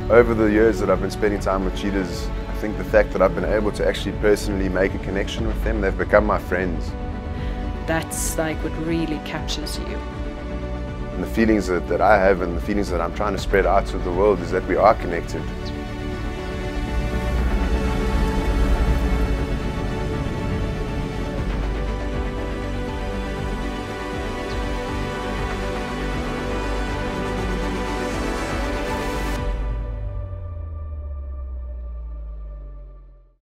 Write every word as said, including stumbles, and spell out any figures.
Over the years that I've been spending time with cheetahs, I think the fact that I've been able to actually personally make a connection with them, they've become my friends. That's like what really captures you. And the feelings that, that I have and the feelings that I'm trying to spread out to the world is that we are connected.